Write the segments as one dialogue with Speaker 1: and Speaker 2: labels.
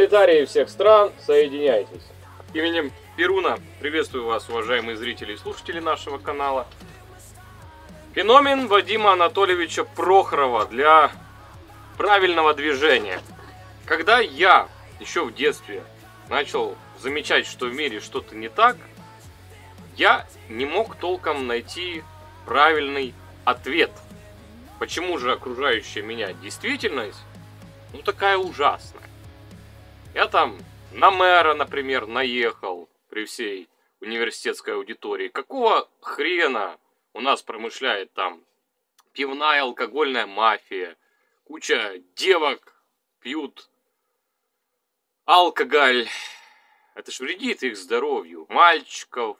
Speaker 1: Пролетарии всех стран, соединяйтесь. Именем Перуна приветствую вас, уважаемые зрители и слушатели нашего канала. Феномен Вадима Анатольевича Прохорова для правильного движения. Когда я еще в детстве начал замечать, что в мире что-то не так, я не мог толком найти правильный ответ. Почему же окружающая меня действительность, такая ужасная? Я там на мэра, например, наехал при всей университетской аудитории. Какого хрена у нас промышляет там пивная алкогольная мафия? Куча девок пьют алкоголь. Это ж вредит их здоровью. Мальчиков.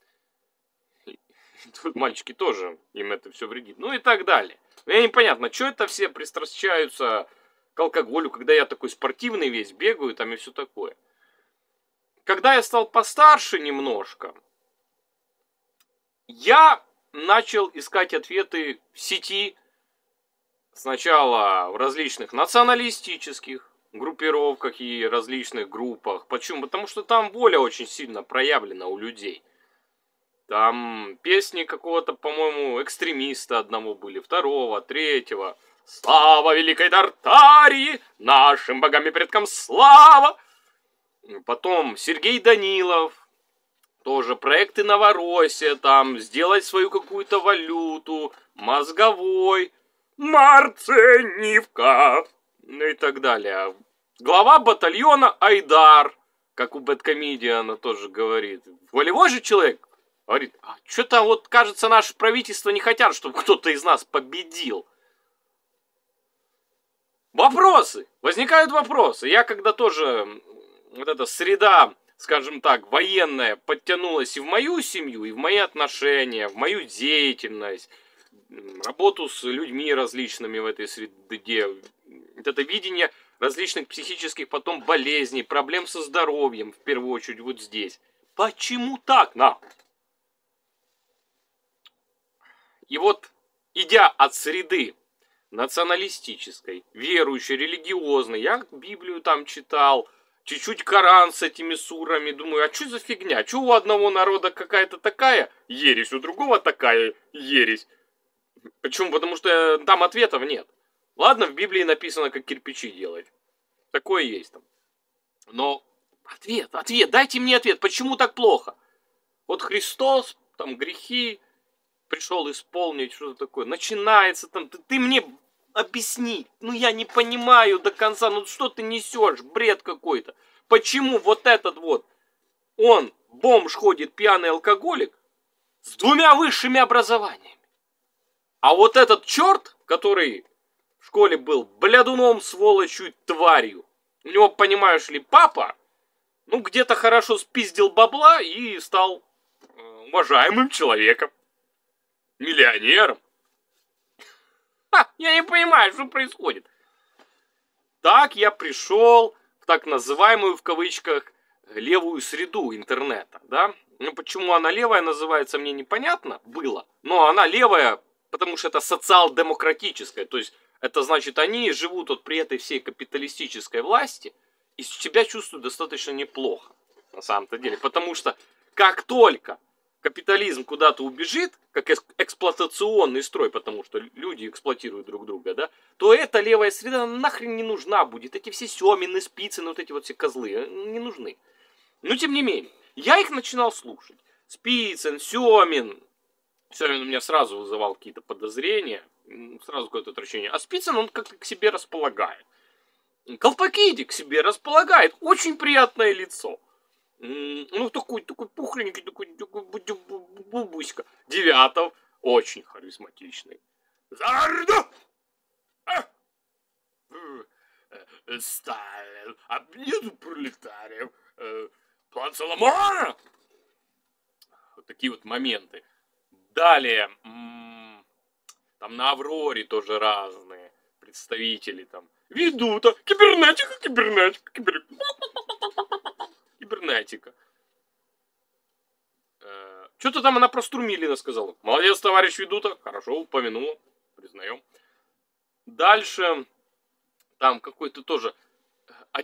Speaker 1: Мальчики тоже, им это все вредит. Ну и так далее. Мне непонятно, что это все пристращаются к алкоголю, когда я такой спортивный весь, бегаю там и все такое. Когда я стал постарше немножко, я начал искать ответы в сети. Сначала в различных националистических группировках и различных группах. Почему? Потому что там воля очень сильно проявлена у людей. Там песни какого-то, по-моему, экстремиста одного были, второго, третьего. Слава великой Тартарии, нашим богам и предкам слава! Потом Сергей Данилов, тоже проекты Новороссия, там, сделать свою какую-то валюту, Мозговой, Марценивка, ну и так далее. Глава батальона Айдар, как у Бэдкомедиана тоже говорит. Волевой же человек, говорит, что-то вот, кажется, наше правительство не хотят, чтобы кто-то из нас победил. Вопросы! Возникают вопросы. Я когда тоже, вот эта среда, скажем так, военная, подтянулась и в мою семью, и в мои отношения, в мою деятельность, работу с людьми различными в этой среде, вот это видение различных психических потом болезней, проблем со здоровьем, в первую очередь вот здесь. Почему так, нахуй? И вот, идя от среды националистической, верующей, религиозной, я Библию там читал, чуть-чуть Коран с этими сурами, думаю, а что за фигня? Что у одного народа какая-то такая ересь, у другого такая ересь? Почему? Потому что там ответов нет. Ладно, в Библии написано, как кирпичи делать. Такое есть там. Но ответ, дайте мне ответ, почему так плохо? Вот Христос, там грехи, пришел исполнить, что-то такое. Начинается там, ты мне объясни. Я не понимаю до конца, что ты несешь, бред какой-то. Почему вот этот вот, он, бомж ходит, пьяный алкоголик, с 2 высшими образованиями. А вот этот черт, который в школе был блядуном, сволочью, тварью, у него, понимаешь ли, папа, где-то хорошо спиздил бабла и стал уважаемым человеком. Миллионером. Я не понимаю, что происходит. Так я пришел в так называемую, в кавычках, левую среду интернета, да? Почему она левая называется, мне непонятно было. Но она левая, потому что это социал-демократическая. То есть, это значит, они живут вот при этой всей капиталистической власти и себя чувствуют достаточно неплохо, на самом-то деле. Потому что, как только капитализм куда-то убежит, как эксплуатационный строй, потому что люди эксплуатируют друг друга, да, то эта левая среда нахрен не нужна будет. Эти все Семины, Спицыны, вот эти вот все козлы не нужны. Но тем не менее, я их начинал слушать. Спицын, Семин. Семин у меня сразу вызывал какие-то подозрения, сразу какое-то отвращение. А Спицын, он как-то к себе располагает. Колпакиди к себе располагает. Очень приятное лицо. Такой пухленький, такой бубуська. Девятов очень харизматичный. Зарду! Сталин, объеду пролетариев. План Соломона! Вот такие вот моменты. Далее, там на Авроре тоже разные представители там. Ведута, кибернетика. Что-то там она про Струмилина сказала. Молодец, товарищ Ведута. Хорошо, упомянула. Признаем. Дальше. Там какой-то тоже. Один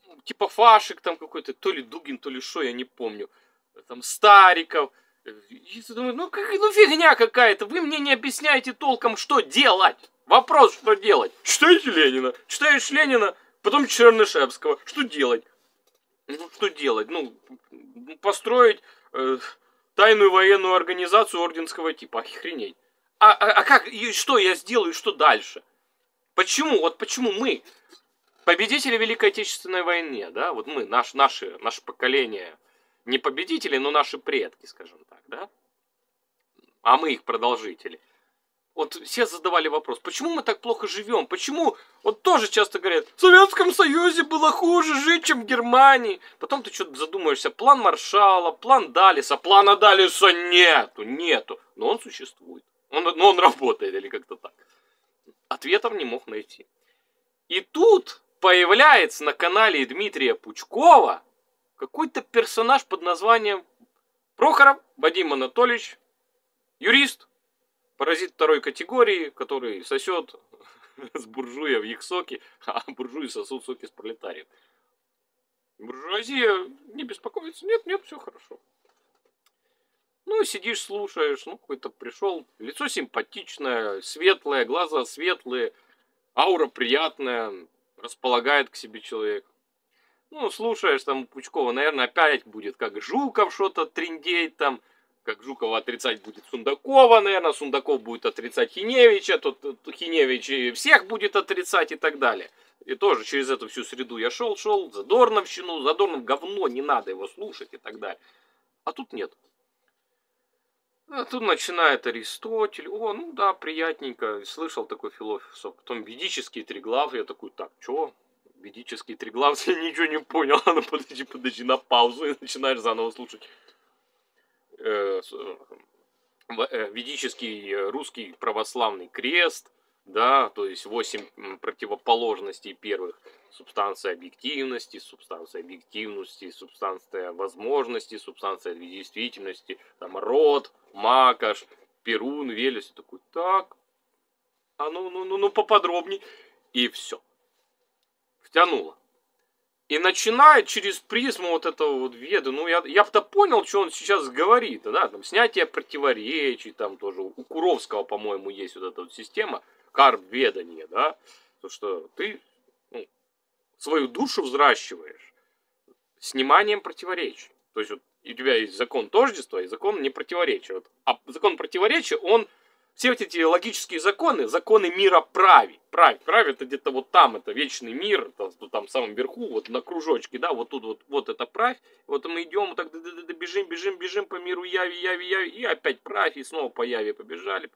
Speaker 1: типа Фашик там какой-то, то ли Дугин, то ли шо, я не помню. Там Стариков. И ты думаешь, ну фигня какая-то, вы мне не объясняете толком, что делать. Вопрос, что делать? Читаете Ленина, читаешь Ленина, потом Чернышевского. Что делать? Ну, что делать? Ну, построить тайную военную организацию орденского типа. Охренеть. А как? И что я сделаю? Что дальше? Почему? Вот почему мы, победители Великой Отечественной войны, да, вот мы, наше поколение, не победители, но наши предки, скажем так, да, а мы их продолжители. Вот все задавали вопрос, почему мы так плохо живем? Почему, вот тоже часто говорят, в Советском Союзе было хуже жить, чем в Германии. Потом ты что-то задумаешься, план Маршалла, план Даллеса. Плана Даллеса нету. Но он существует. Но он работает или как-то так. Ответов не мог найти. И тут появляется на канале Дмитрия Пучкова какой-то персонаж под названием Прохоров Вадим Анатольевич, юрист, паразит второй категории, который сосет с буржуев их соки, а буржуи сосут соки с пролетариев. Буржуазия не беспокоится, нет, все хорошо. Ну, сидишь, слушаешь, ну, какой-то пришел, лицо симпатичное, светлое, глаза светлые, аура приятная, располагает к себе человек. Ну, слушаешь там Пучкова, наверное, опять будет как Жуков что-то трындеть там, как Жукова отрицать будет Сундакова, наверное, Сундаков будет отрицать Хиневича, тот Хиневич всех будет отрицать и так далее. И тоже через эту всю среду я шел, Задорновщину, Задорнов говно, не надо его слушать и так далее. А тут нет. А тут начинает Аристотель, ну да, приятненько, слышал такой философ, потом ведические триглав, я такой, так, чё? Ведический триглав, я ничего не понял, ну подожди, на паузу и начинаешь заново слушать. Ведический русский православный крест, да, то есть 8 противоположностей первых. Субстанция объективности, субстанция возможности, субстанция действительности, там род, Макаш, Перун, Велес, такой, так, ну поподробней, и все. Втянуло. И начинает через призму вот этого вот веда, ну я-то понял, что он сейчас говорит, да, там снятие противоречий, там тоже у Куровского, по-моему, есть вот эта вот система карбведания, да, то что ты свою душу взращиваешь сниманием противоречий. То есть вот у тебя есть закон тождества и закон непротиворечия. Вот, а закон противоречия, он все вот эти логические законы мира править. Править это где-то вот там, это вечный мир, там в самом верху, вот на кружочке, да, вот тут вот это правь. Вот мы идем, вот так бежим по миру яви, и опять правь, и снова по яви побежали.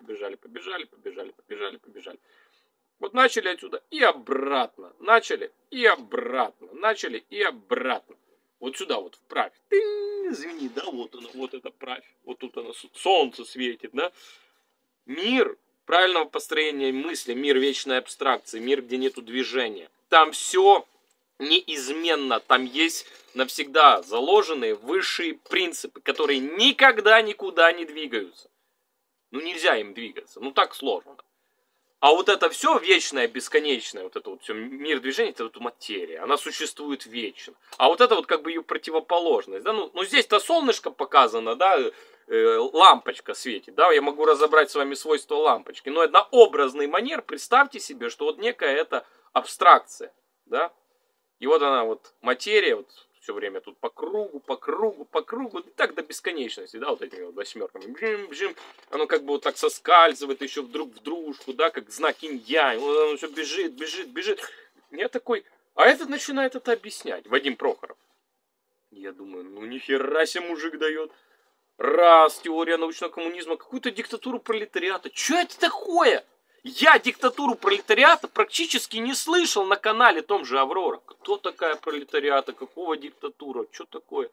Speaker 1: Вот начали отсюда и обратно, начали и обратно. Вот сюда вот вправь. Ты извини, да, вот это правь. Вот тут оно, солнце светит, да. Мир правильного построения мысли, мир вечной абстракции, мир, где нету движения. Там все неизменно, там есть навсегда заложенные высшие принципы, которые никогда никуда не двигаются. Ну нельзя им двигаться, ну так сложно. А вот это все вечное, бесконечное, вот это вот все мир движения, это вот материя, она существует вечно. А вот это вот как бы ее противоположность, да, ну здесь-то солнышко показано, да, лампочка светит, да, я могу разобрать с вами свойства лампочки, но на образный манер представьте себе, что вот некая это абстракция, да, и вот она вот материя, вот все время тут по кругу, и так до бесконечности, да, вот этими вот восьмерками, бжим, оно как бы вот так соскальзывает еще друг в дружку, да, как знак инь-янь, вот оно все бежит. Я такой, а этот начинает это объяснять, Вадим Прохоров. Я думаю, ну нихера себе мужик дает. Раз, теория научного коммунизма, какую-то диктатуру пролетариата. Что это такое? Я диктатуру пролетариата практически не слышал на канале том же Аврора. Кто такая пролетариата? Какого диктатура? Что такое?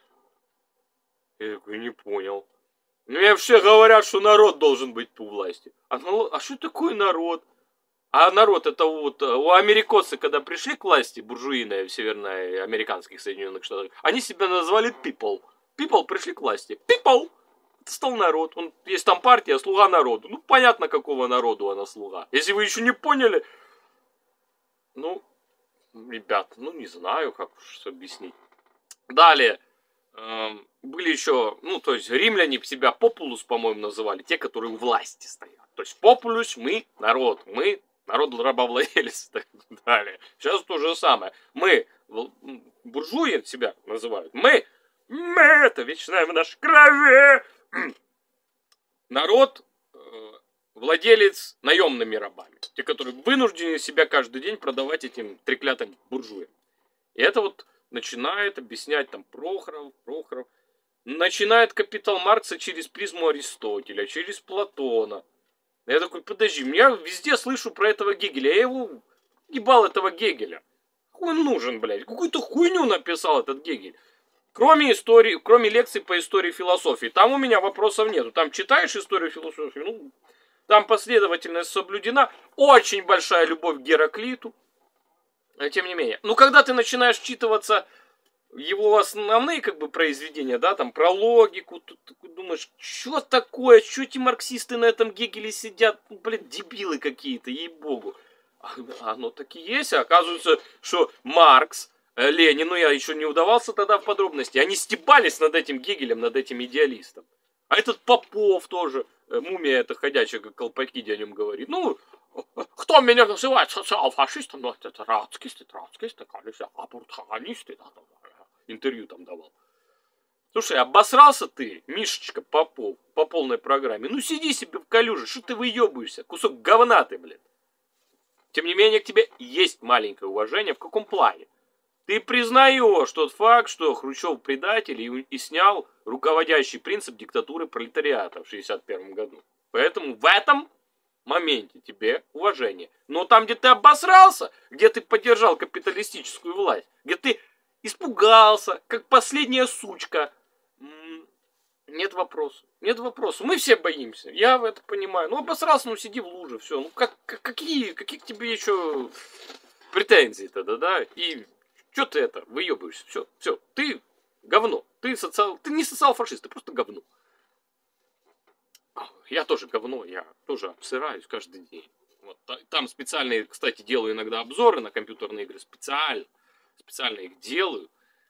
Speaker 1: Я такой, не понял. Ну, мне все говорят, что народ должен быть у власти. А что такое народ? А народ это вот у американцев, когда пришли к власти, буржуиные в северноамериканских Соединенных Штатах, они себя назвали people. People пришли к власти. People! Стал народ. Есть там партия, слуга народу. Ну, понятно, какого народу она слуга. Если вы еще не поняли, ну, ребят, ну не знаю, как уж объяснить. Далее, были еще, ну, то есть римляне себя популус, по-моему, называли, те, которые у власти стоят. То есть популюс, мы народ рабовладелец. Далее. Сейчас то же самое. Мы, буржуи себя называют. Мы, это вечное в нашей крови. Народ, владелец наемными рабами. Те, которые вынуждены себя каждый день продавать этим треклятым буржуям. И это вот начинает объяснять там Прохоров. Начинает «Капитал Маркса» через призму Аристотеля, через Платона. Я такой, подожди, я везде слышу про этого Гегеля. Я его ебал, этого Гегеля. Какой он нужен, блядь? Какую-то хуйню написал этот Гегель. Кроме истории, кроме лекций по истории философии. Там у меня вопросов нету. Там читаешь историю философии, ну, там последовательность соблюдена. Очень большая любовь к Гераклиту. Но тем не менее. Ну, когда ты начинаешь вчитываться его основные, как бы, произведения, да, там, про логику, тут ты думаешь, что такое, что эти марксисты на этом Гегеле сидят, ну, блин, дебилы какие-то, ей-богу. Оно так и есть, а оказывается, что Маркс, Ленин, ну, я еще не удавался тогда в подробности, они стебались над этим Гегелем, над этим идеалистом. А этот Попов тоже, мумия эта ходячая, как колпаки о нем говорит, ну, кто меня называет социал-фашистом, ну, это троцкисты, аборталисты, да, интервью там давал. Слушай, обосрался ты, Мишечка Попов, по полной программе. Ну сиди себе в калюже, что ты выебываешься? Кусок говна ты, блин. Тем не менее, к тебе есть маленькое уважение. В каком плане? Ты признаешь тот факт, что Хрущев предатель и снял руководящий принцип диктатуры пролетариата в 1961 году. Поэтому в этом моменте тебе уважение. Но там, где ты обосрался, где ты поддержал капиталистическую власть, где ты испугался, как последняя сучка. Нет вопросов. Нет вопросов. Мы все боимся. Я это понимаю. Ну, обосрался, ну сиди в луже. Все. Ну, какие к тебе еще претензии тогда, да? И что ты это выебываешься? Все. Ты говно. Ты не социал-фашист, ты просто говно. Я тоже говно. Я тоже обсыраюсь каждый день. Вот, там специальные, кстати, делаю иногда обзоры на компьютерные игры. Специально их делаю.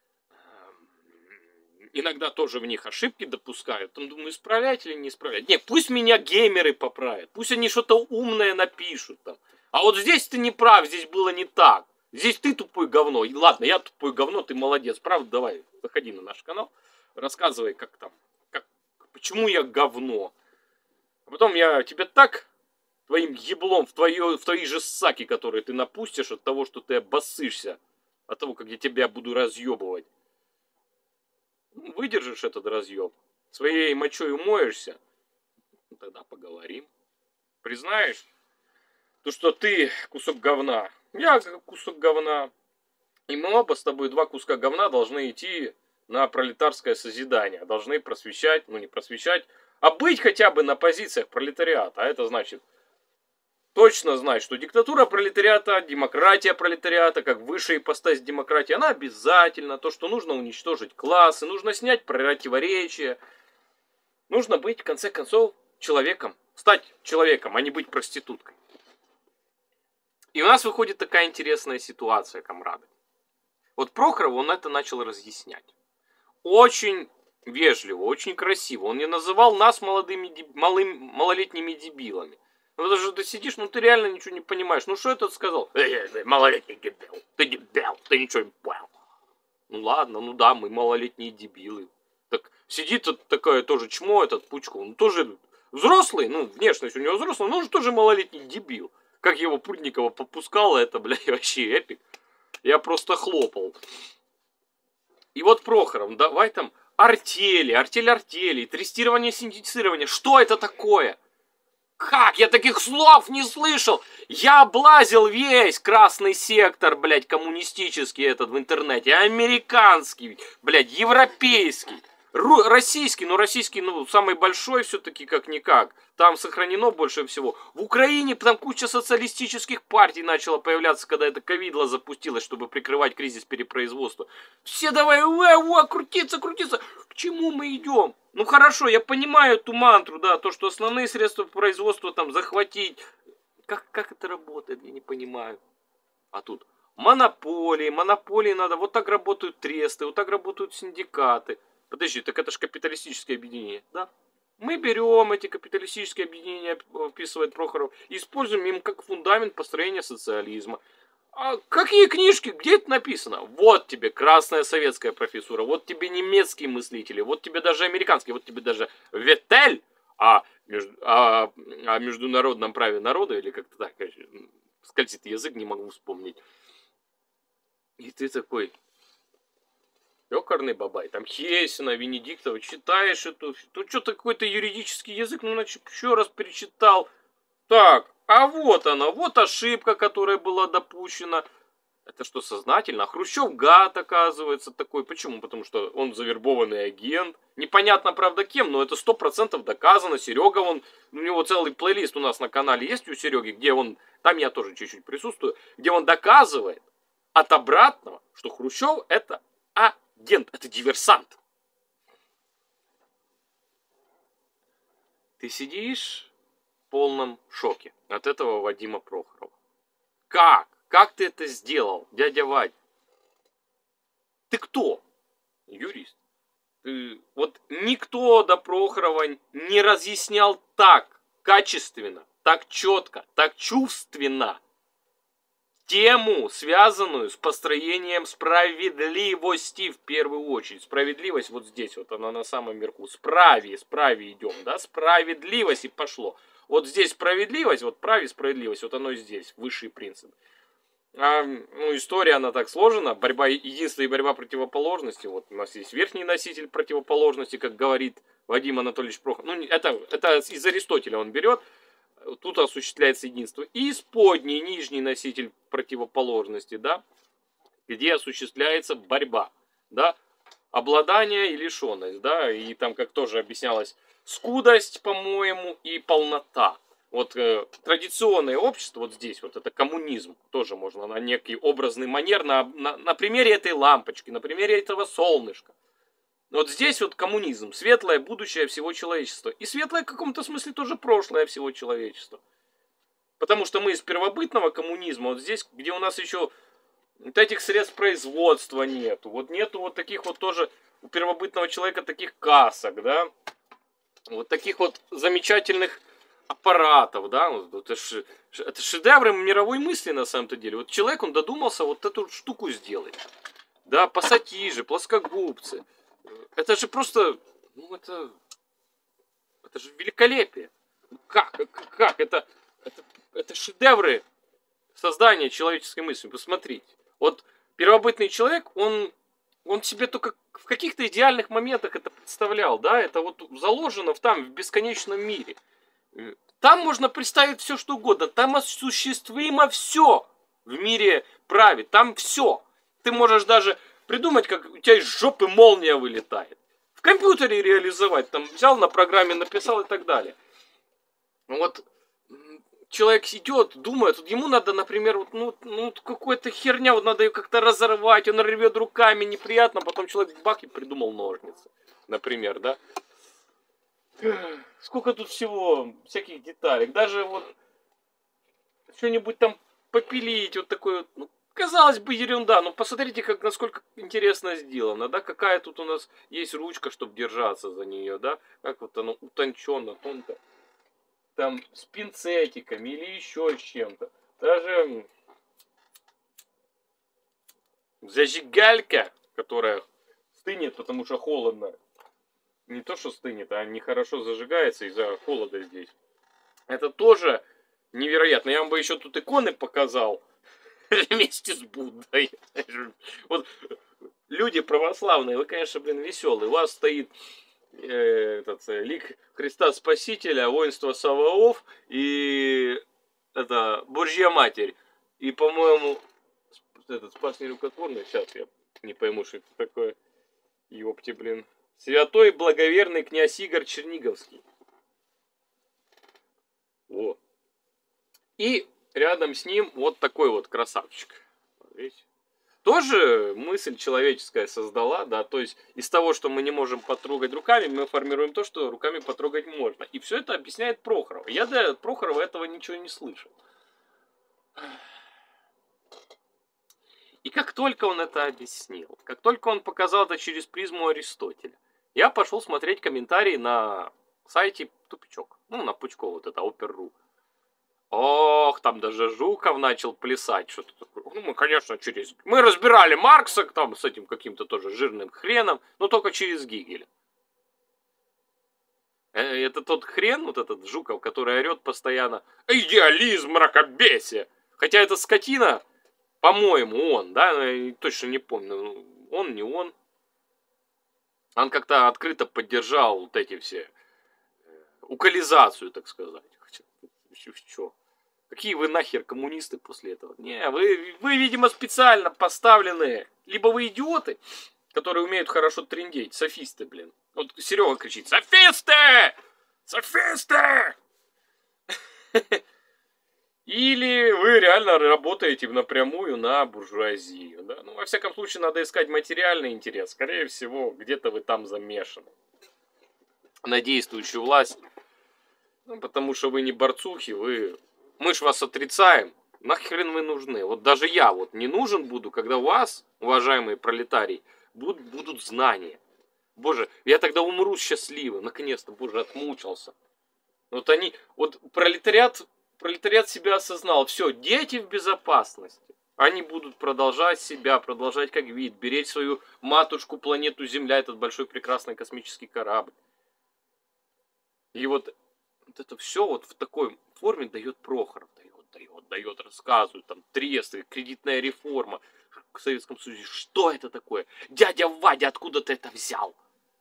Speaker 1: Иногда тоже в них ошибки допускают. Там думаю, исправлять или не исправлять. Не, пусть меня геймеры поправят. Пусть они что-то умное напишут там. А вот здесь ты не прав, здесь было не так. Здесь ты тупой говно. И ладно, я тупой говно, ты молодец. Правда, давай, заходи на наш канал. Рассказывай, как там. Почему я говно. А потом я тебе так твоим еблом в твои же саки, которые ты напустишь от того, что ты обоссышься. От того, как я тебя буду разъебывать. Выдержишь этот разъеб. Своей мочой умоешься. Тогда поговорим. Признаешь, то, что ты кусок говна. Я кусок говна. И мы оба с тобой, два куска говна, должны идти на пролетарское созидание. Должны просвещать, ну не просвещать, а быть хотя бы на позициях пролетариата. А это значит точно знать, что диктатура пролетариата, демократия пролетариата, как высшая ипостась демократии, она обязательно. То, что нужно уничтожить классы, нужно снять противоречия. Нужно быть, в конце концов, человеком. Стать человеком, а не быть проституткой. И у нас выходит такая интересная ситуация, комрады. Вот Прохоров, он это начал разъяснять. Очень вежливо, очень красиво. Он не называл нас малолетними дебилами. Ну, потому что ты сидишь, ну ты реально ничего не понимаешь. Ну что этот сказал? Малолетний дебил. Ты дебил, ты ничего не понял. Ну ладно, ну да, мы малолетние дебилы. Так сидит такое тоже чмо, этот Пучков. Он тоже взрослый, ну внешность у него взрослая, но он же тоже малолетний дебил. Как его Прудникова попускало, это, блядь, вообще эпик. Я просто хлопал. И вот Прохоров, давай там артели, тестирование, синтезирование. Что это такое? Как? Я таких слов не слышал. Я облазил весь красный сектор, блядь, коммунистический этот в интернете. Американский, блядь, европейский. Российский, ну, самый большой все-таки как-никак. Там сохранено больше всего. В Украине там куча социалистических партий начала появляться, когда это ковидло запустилось, чтобы прикрывать кризис перепроизводства. Все давай, крутиться. К чему мы идем? Ну хорошо, я понимаю эту мантру, да, то, что основные средства производства там захватить. Как это работает, я не понимаю. А тут монополии надо, вот так работают тресты, вот так работают синдикаты. Подожди, так это же капиталистическое объединение, да? Мы берем эти капиталистические объединения, описывает Прохоров, и используем им как фундамент построения социализма. А какие книжки? Где это написано? Вот тебе красная советская профессура, вот тебе немецкие мыслители, вот тебе даже американские, вот тебе даже Ветель о международном праве народа, или как-то так, скользит язык, не могу вспомнить. И ты такой, ёкарный бабай, там Хесина, Венедиктова, читаешь эту, тут что-то какой-то юридический язык, ну, значит, еще раз перечитал. Так, а вот она, вот ошибка, которая была допущена. Это что, сознательно? А Хрущев гад, оказывается, такой. Почему? Потому что он завербованный агент. Непонятно, правда, кем, но это 100% доказано. Серега, у него целый плейлист у нас на канале есть у Сереги, где он, там я тоже чуть-чуть присутствую, где он доказывает от обратного, что Хрущев это агент, это диверсант. Ты сидишь в полном шоке от этого Вадима Прохорова. Как? Как ты это сделал, дядя Вадь? Ты кто? Юрист. Вот никто до Прохорова не разъяснял так качественно, так четко, так чувственно тему, связанную с построением справедливости в первую очередь. Справедливость вот здесь, вот она на самом верху. Справе идем, да, справедливость и пошло. Вот здесь справедливость, вот праве справедливость, вот оно и здесь, высший принцип. История, она так сложена. Борьба единства и борьба противоположности. Вот у нас есть верхний носитель противоположности, как говорит Вадим Анатольевич Прохоров. Это из Аристотеля он берет. Тут осуществляется единство. И сподний, нижний носитель противоположности, да, где осуществляется борьба, да, обладание и лишенность, да, и там, как тоже объяснялось, скудость, по-моему, и полнота. Вот традиционное общество, вот здесь, вот это коммунизм, тоже можно на некий образный манер, на примере этой лампочки, на примере этого солнышка. Вот здесь вот коммунизм, светлое будущее всего человечества. И светлое в каком-то смысле тоже прошлое всего человечества. Потому что мы из первобытного коммунизма, вот здесь, где у нас еще вот этих средств производства нету. Вот нету вот таких вот тоже у первобытного человека таких касок, да. Вот таких вот замечательных аппаратов, да. Это шедевры мировой мысли на самом-то деле. Вот человек, он додумался вот эту штуку сделать. Да, пассатижи, плоскогубцы. Это же просто, это же великолепие. Как? Это шедевры создания человеческой мысли. Посмотрите. Вот первобытный человек, он себе только в каких-то идеальных моментах это представлял, да, это вот заложено в бесконечном мире. Там можно представить все, что угодно. Там осуществимо все в мире праве. Там все. Ты можешь даже придумать, как у тебя из жопы молния вылетает. В компьютере реализовать. Там взял на программе, написал и так далее. Вот человек идет, думает, вот ему надо, например, какая-то херня, вот надо ее как-то разорвать, он рвет руками, неприятно, потом человек бах и придумал ножницы, например, да. Сколько тут всего всяких деталей. Даже вот что-нибудь там попилить, вот такое, казалось бы, ерунда, но посмотрите, насколько интересно сделано, да, какая тут у нас есть ручка, чтобы держаться за нее, да, как вот оно утонченно, тонко, там с пинцетиками или еще с чем-то. Даже зажигалька, которая стынет, потому что холодно. Не то, что стынет, а нехорошо зажигается из-за холода здесь. Это тоже невероятно. Я вам бы еще тут иконы показал вместе с Буддой. Вот люди православные, вы, конечно, веселые. У вас стоит лик Христа Спасителя, воинство Саваоф и Божья Матерь. И, по-моему, Спас нерукотворный. Сейчас я не пойму, что это такое. Ёпти, блин. Святой благоверный князь Игорь Черниговский. Вот. И рядом с ним вот такой вот красавчик. Видите? Тоже мысль человеческая создала, да, то есть из того, что мы не можем потрогать руками, мы формируем то, что руками потрогать можно. И все это объясняет Прохоров. Я до Прохорова этого ничего не слышал. И как только он это объяснил, как только он показал это через призму Аристотеля, я пошел смотреть комментарии на сайте Тупичок. Ну, на Пучков, вот это, Опер.ру. Ох, там даже Жуков начал плясать, что-то такое. Ну, мы, конечно, мы разбирали Маркса там с этим каким-то тоже жирным хреном, но только через Гегеля. Это тот хрен, вот этот Жуков, который орет постоянно «Идеализм, мракобесие!» Хотя это скотина, по-моему, он, да, я точно не помню, он, не он. Он как-то открыто поддержал вот эти все, укализацию, так сказать. Что? Какие вы нахер коммунисты после этого? Не, вы, видимо, специально поставленные. Либо вы идиоты, которые умеют хорошо трындеть, софисты, блин. Вот Серега кричит: «Софисты! Софисты!» Или вы реально работаете напрямую на буржуазию. Да? Ну, во всяком случае, надо искать материальный интерес. Скорее всего, где-то вы там замешаны. На действующую власть. Ну, потому что вы не борцухи, мы ж вас отрицаем. Нахрен вы нужны? Вот даже я вот не нужен буду, когда у вас, уважаемые пролетарии, будут знания. Боже, я тогда умру счастливо. Наконец-то, боже, отмучился. Вот пролетариат себя осознал. Все, дети в безопасности. Они будут продолжать себя, продолжать как вид, беречь свою матушку, планету Земля, этот большой прекрасный космический корабль. И вот это все вот в такой форме дает Прохоров. Дает, рассказывает, там, тресты, кредитная реформа в Советском Союзе. Что это такое? Дядя Вадя, откуда ты это взял?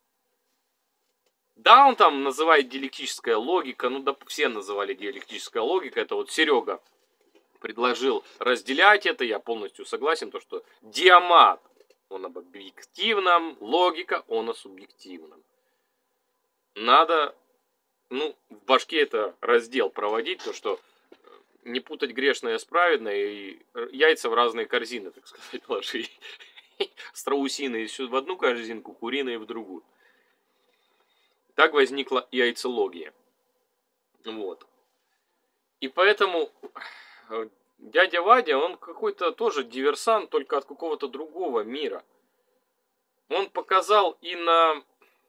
Speaker 1: Да, он там называет диалектическая логика, ну да, все называли диалектическая логика, это вот Серега предложил разделять это, я полностью согласен, то что диамат, он об объективном, логика, он о субъективном. Надо, ну, в башке это раздел проводить, то что не путать грешное с праведное и яйца в разные корзины, так сказать, ложить. Страусиные в одну корзинку, куриные в другую. Так возникла яйцология. Вот. И поэтому дядя Вадя, он какой-то тоже диверсант, только от какого-то другого мира. Он показал и на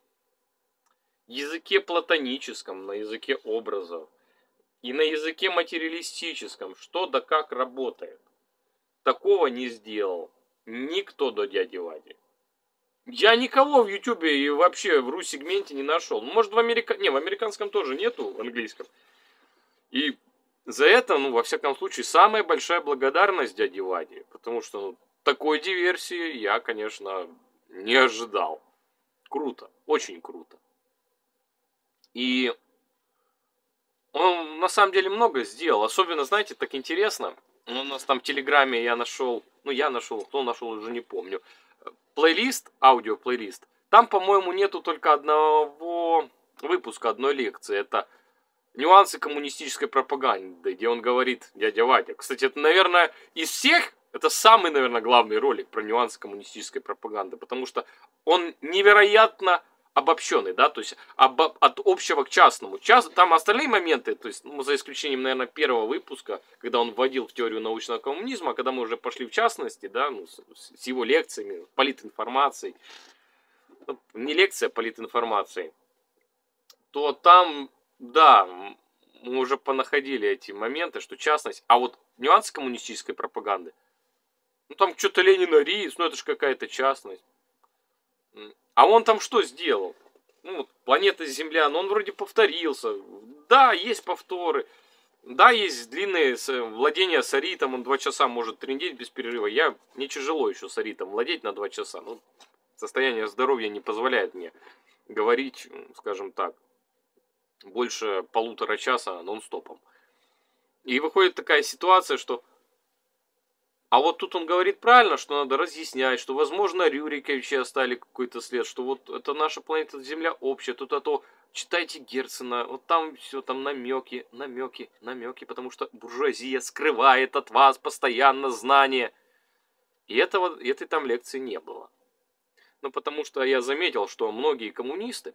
Speaker 1: языке платоническом, на языке образов, и на языке материалистическом, что да как работает. Такого не сделал никто до дяди Вади. Я никого в Ютубе и вообще в ру-сегменте не нашел. Может, в американском тоже нету, в английском. И за это, ну, во всяком случае, самая большая благодарность дяде Ваде. Потому что такой диверсии я, конечно, не ожидал. Круто, очень круто. И он на самом деле много сделал. Особенно, знаете, так интересно. У нас там в Телеграме я нашел, кто нашел, уже не помню. Плейлист, аудиоплейлист. Там, по-моему, нету только одного выпуска, одной лекции. Это «Нюансы коммунистической пропаганды», где он говорит, дядя Вадя. Кстати, это, наверное, из всех, это самый, наверное, главный ролик про нюансы коммунистической пропаганды. Потому что он невероятно обобщенный, да, то есть от общего к частному. Там остальные моменты, то есть, ну, за исключением, наверное, первого выпуска, когда он вводил в теорию научного коммунизма, а когда мы уже пошли в частности, да, ну, с его лекциями, политинформацией, ну, не лекция, а политинформацией, то там, да, мы уже понаходили эти моменты, что частность, а вот нюансы коммунистической пропаганды, ну, там что-то Ленина рис, ну, это же какая-то частность. А он там что сделал? Ну, вот, планета Земля, ну он вроде повторился. Да, есть повторы. Да, есть длинные владения саритом. Он 2 часа может трындеть без перерыва. Мне тяжело еще саритом владеть на 2 часа. Ну, состояние здоровья не позволяет мне говорить, скажем так, больше 1,5 часа нон-стопом. И выходит такая ситуация, что... А вот тут он говорит правильно, что надо разъяснять, что, возможно, Рюриковичи оставили какой-то след, что вот это наша планета Земля общая, тут читайте Герцена, вот там все, там намеки, потому что буржуазия скрывает от вас постоянно знания. И этой там лекции не было. Ну, потому что я заметил, что многие коммунисты,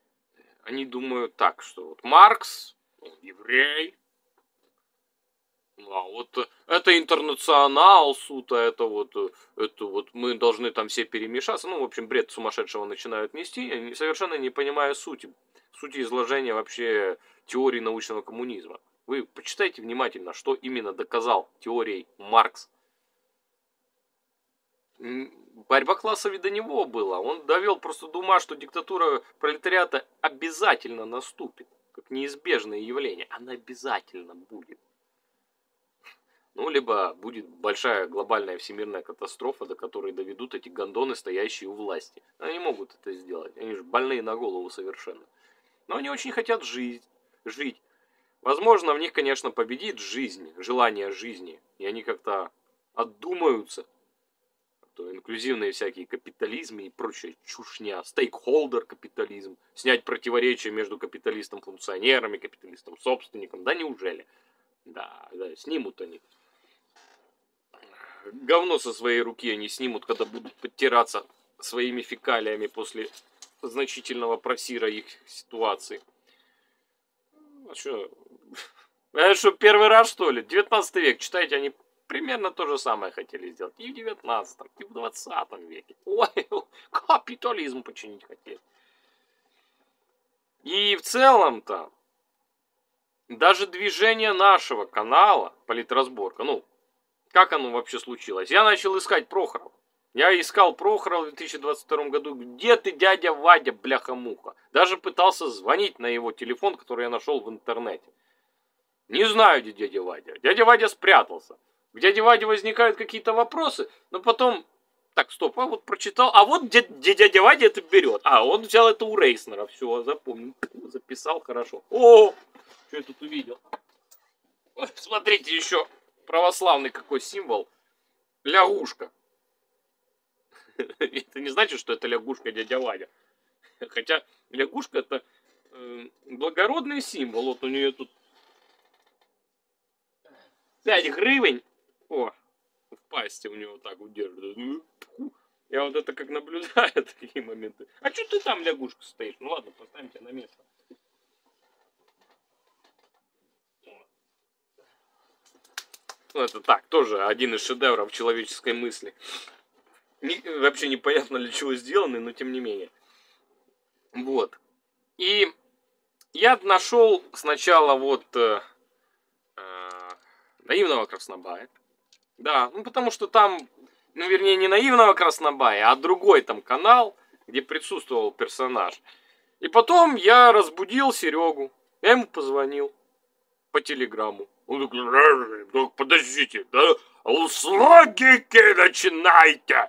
Speaker 1: они думают так, что вот Маркс, он еврей, А вот это интернационал, суд, а это вот мы должны там все перемешаться. Ну, в общем, бред сумасшедшего начинают нести, совершенно не понимая сути изложения вообще теории научного коммунизма. Вы почитайте внимательно, что именно доказал теорией Маркс. Борьба классов и до него была. Он довел просто до ума, что диктатура пролетариата обязательно наступит, как неизбежное явление. Она обязательно будет. Ну, либо будет большая глобальная всемирная катастрофа, до которой доведут эти гондоны, стоящие у власти. Они могут это сделать. Они же больные на голову совершенно. Но они очень хотят жить. Возможно, в них, конечно, победит жизнь, желание жизни. И они как-то отдумаются. То инклюзивные всякие капитализмы и прочая чушня. Стейкхолдер капитализм. Снять противоречия между капиталистом-функционерами, капиталистом-собственником. Да неужели? Да, снимут они. Говно со своей руки они снимут, когда будут подтираться своими фекалиями после значительного просира их ситуации. А что? Это что, первый раз, что ли? 19 век. Читайте, они примерно то же самое хотели сделать. И в 19, и в 20 веке. Ой, капитализм починить хотели. И в целом-то, даже движение нашего канала «Политразборка», ну, как оно вообще случилось? Я начал искать Прохорова. Я искал Прохорова в 2022 году. Где ты, дядя Вадя, бляха-муха? Даже пытался звонить на его телефон, который я нашел в интернете. Не знаю, где дядя Вадя. Дядя Вадя спрятался. У дяди Вади возникают какие-то вопросы, но потом... Так, стоп, а вот прочитал. А вот дядя Вадя это берет. А, он взял это у Рейснера. Все, запомнил. Записал, хорошо. О, что я тут увидел? Смотрите, еще православный какой символ. Лягушка. Это не значит, что это лягушка дядя Вадя. Хотя лягушка это благородный символ. Вот у нее тут 5 гривен. О, в пасти у него так удерживает. Я вот это как наблюдаю, такие моменты. А что ты там, лягушка, стоишь? Ну ладно, поставим тебя на место. Ну это так, тоже один из шедевров человеческой мысли. Вообще непонятно для чего сделаны, но тем не менее. Вот. И я нашел сначала вот наивного Краснобая. Да, ну потому что там, ну вернее не наивного Краснобая, а другой там канал, где присутствовал персонаж. И потом я разбудил Серегу. Я ему позвонил по телеграмму. Он такой, подождите, да, с логики начинайте.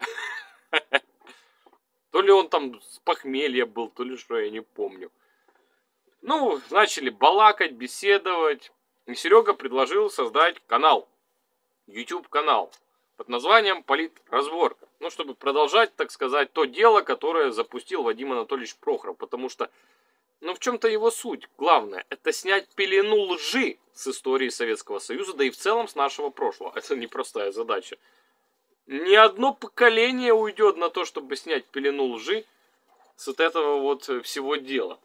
Speaker 1: То ли он там с похмелья был, то ли что, я не помню. Ну, начали балакать, беседовать. И Серега предложил создать канал. YouTube канал. Под названием «Политразборка». Ну, чтобы продолжать, так сказать, то дело, которое запустил Вадим Анатольевич Прохоров. Потому что, ну, в чем-то его суть. Главное, это снять пелену лжи с истории Советского Союза, да и в целом с нашего прошлого. Это непростая задача. Ни одно поколение уйдет на то, чтобы снять пелену лжи с вот этого вот всего дела.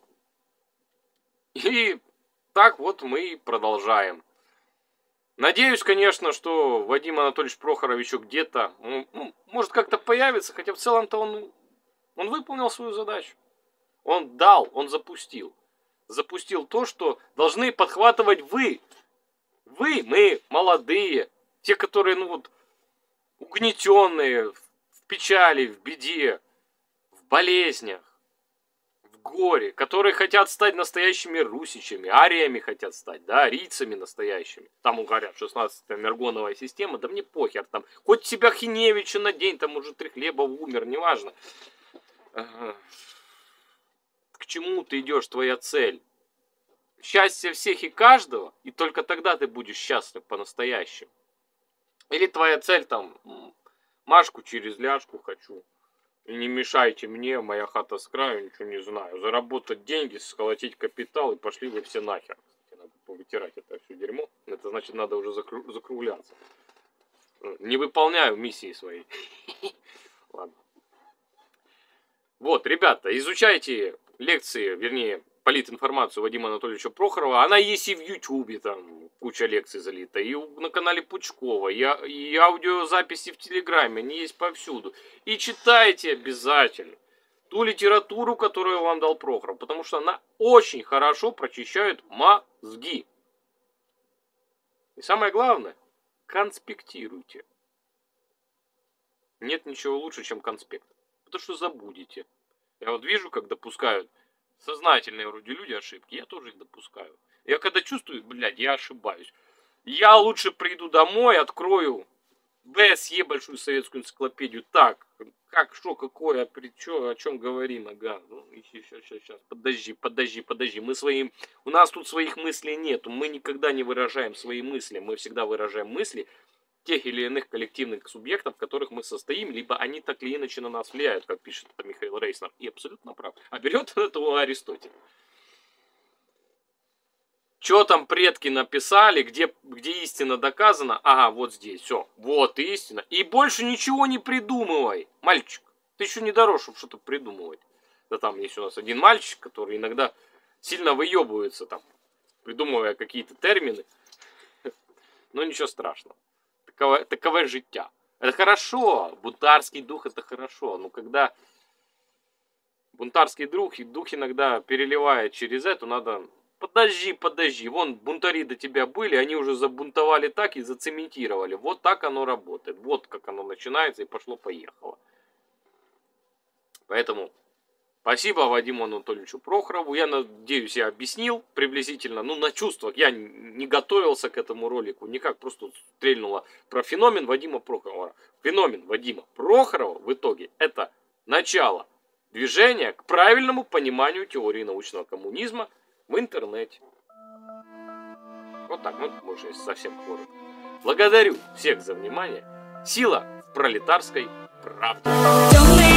Speaker 1: И так вот мы и продолжаем. Надеюсь, конечно, что Вадим Анатольевич Прохоров еще где-то, ну, может как-то появится, хотя в целом-то он выполнил свою задачу. Он дал, он запустил. Запустил то, что должны подхватывать вы. Вы, мы, молодые, те, которые, ну вот, угнетенные, в печали, в беде, в болезнях, в горе, которые хотят стать настоящими русичами, ариями хотят стать, да, арийцами настоящими. Там говорят, 16-я мергоновая система, да мне похер, там, хоть себя Хиневича на день, там уже Трехлебов умер, неважно. К чему ты идешь, твоя цель? Счастье всех и каждого, и только тогда ты будешь счастлив по-настоящему. Или твоя цель там, Машку через ляжку хочу. И не мешайте мне, моя хата с краю, ничего не знаю. Заработать деньги, сколотить капитал и пошли вы все нахер. Надо повытирать это все дерьмо. Это значит, надо уже закругляться. Не выполняю миссии своей. Ладно. Вот, ребята, изучайте лекции, вернее, политинформацию Вадима Анатольевича Прохорова, она есть и в Ютубе, там куча лекций залита, и на канале Пучкова, и аудиозаписи в Телеграме, они есть повсюду. И читайте обязательно ту литературу, которую вам дал Прохоров, потому что она очень хорошо прочищает мозги. И самое главное, конспектируйте. Нет ничего лучше, чем конспект. Потому что забудете. Я вот вижу, как допускают сознательные вроде люди ошибки, я тоже их допускаю. Я когда чувствую, блядь, я ошибаюсь. Я лучше приду домой, открою БСЕ, большую советскую энциклопедию. Так, как, что, какое, о чем говорим, ага. Ну, сейчас, подожди. У нас тут своих мыслей нету. Мы никогда не выражаем свои мысли. Мы всегда выражаем мысли тех или иных коллективных субъектов, в которых мы состоим, либо они так или иначе на нас влияют, как пишет Михаил Рейснер. И абсолютно прав. А берет этого Аристотель. Что там предки написали, где истина доказана? Ага, вот здесь, все, вот истина. И больше ничего не придумывай, мальчик. Ты еще не дорос, чтобы что-то придумывать. Да там есть у нас один мальчик, который иногда сильно выебывается там, придумывая какие-то термины. Но ничего страшного. Такове життя. Это хорошо, бунтарский дух это хорошо. Но когда бунтарский дух иногда переливает через это, надо... Подожди. Вон бунтари до тебя были, они уже забунтовали так и зацементировали. Вот так оно работает. Вот как оно начинается и пошло-поехало. Поэтому спасибо Вадиму Анатольевичу Прохорову. Я надеюсь, я объяснил приблизительно, ну, на чувствах. Я не готовился к этому ролику. Никак просто стрельнуло про феномен Вадима Прохорова. Феномен Вадима Прохорова в итоге это начало движения к правильному пониманию теории научного коммунизма в интернете. Вот так, ну, может, если совсем коротко. Благодарю всех за внимание. Сила в пролетарской правде.